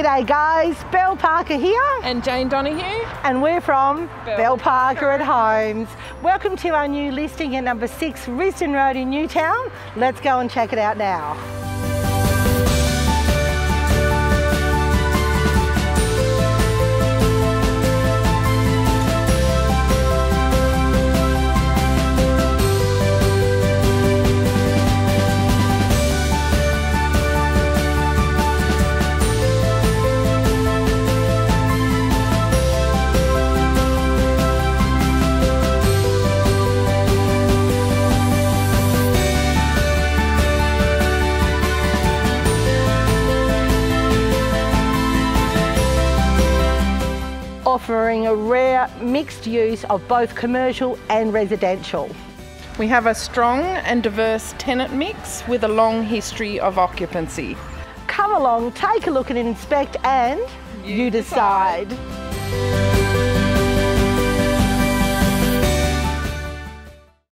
G'day guys, Belle Parker here. And Jane Donahue. And we're from Belle Parker at Homes. Welcome to our new listing at number 6 Risdon Road in Newtown. Let's go and check it out now. Offering a rare mixed use of both commercial and residential. We have a strong and diverse tenant mix with a long history of occupancy. Come along, take a look and inspect, and you decide.